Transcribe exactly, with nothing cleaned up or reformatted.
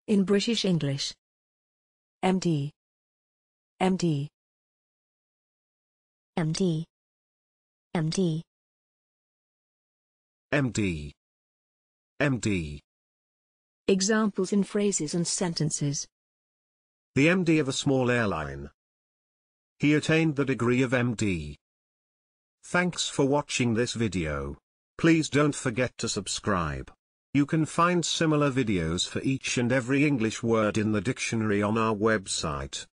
In British English. M D. M D. M D. M D. M D. M D. Examples in phrases and sentences. The M D of a small airline. He attained the degree of M D. Thanks for watching this video. Please don't forget to subscribe. You can find similar videos for each and every English word in the dictionary on our website.